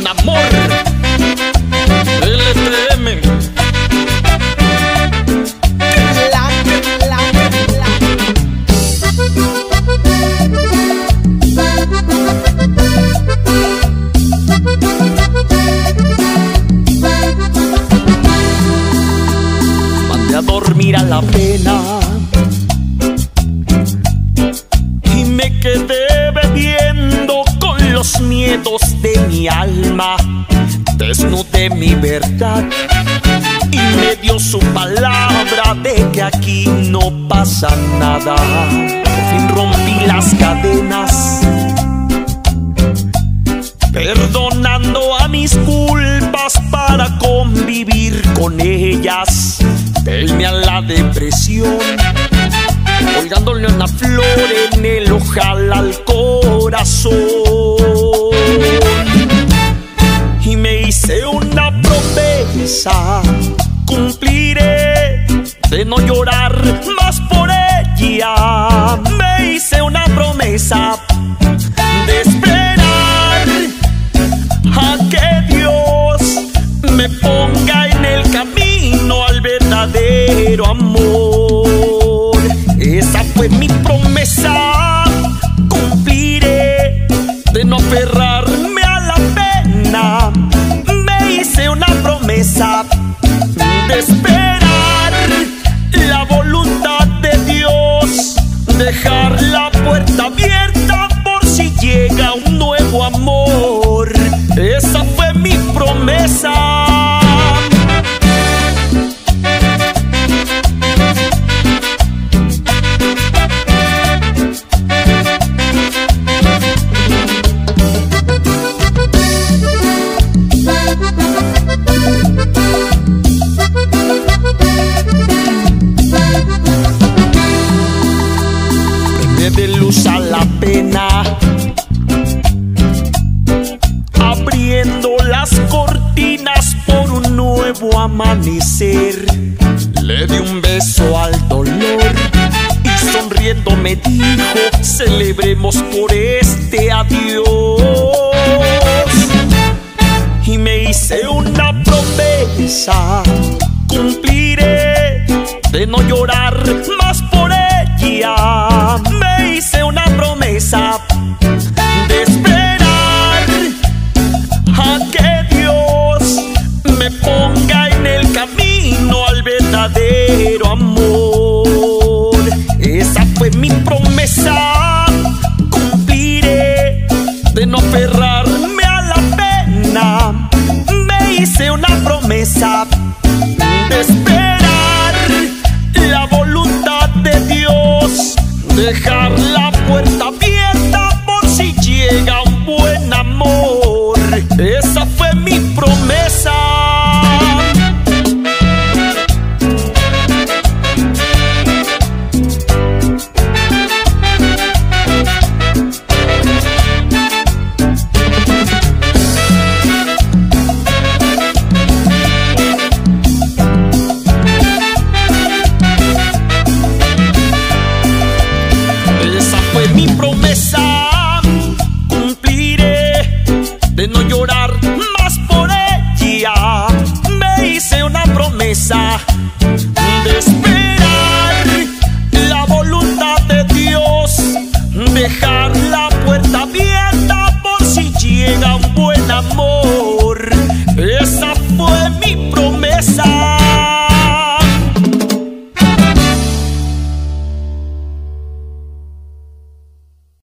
amor. LTM. Mandé a dormir a la pena y me quedé bebiendo con los miedos de mi alma. Desnudé mi verdad y me dio su palabra de que aquí no pasa nada. Por fin rompí las cadenas, perdonando a mis culpas para convivir con ellas. Delme a la depresión, colgándole una flor en el ojal al corazón. Y me hice una promesa, cumpliré, de no llorar más por ella. Me hice una promesa de esperar a que Dios me ponga en el camino al verdadero amor. Esa fue mi promesa, cumpliré, de no aferrarme a la pena. Me hice una promesa de esperar la voluntad de Dios, dejar la puerta abierta por si llega un nuevo amor. Esa fue mi promesa. De luz a la pena, abriendo las cortinas por un nuevo amanecer. Le di un beso al dolor y sonriendo me dijo: celebremos por este adiós. Y me hice una promesa, cumpliré, de no llorar más por ella. Me hice una promesa de esperar a que Dios me ponga en el camino al verdadero amor. Esa fue mi promesa, cumpliré, de no aferrarme a la pena. Me hice una promesa de esperar la voluntad de Dios, dejar la puerta abierta por si llega un buen amor. Esa fue mi promesa. Mi promesa, cumpliré, de no llorar más por ella. Me hice una promesa de esperar la voluntad de Dios, dejar la puerta abierta por si llega un buen amor. Esa